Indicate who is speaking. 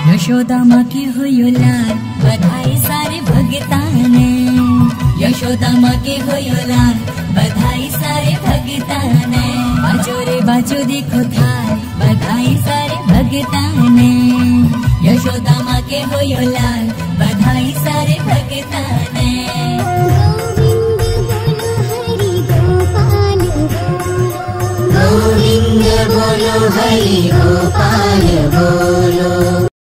Speaker 1: यशोदा माँ की हुई लाल, बधाई सारे भगतां ने। यशोदा माँ की हुई लाल, बधाई सारे भगतां ने। बाजो रे बाजो देखो थाल, बधाई सारे भगतां ने। यशोदा माँ के हुई लाल, बधाई सारे भगतां ने।
Speaker 2: गोविंद बोलो हरि गोपाल बोलो।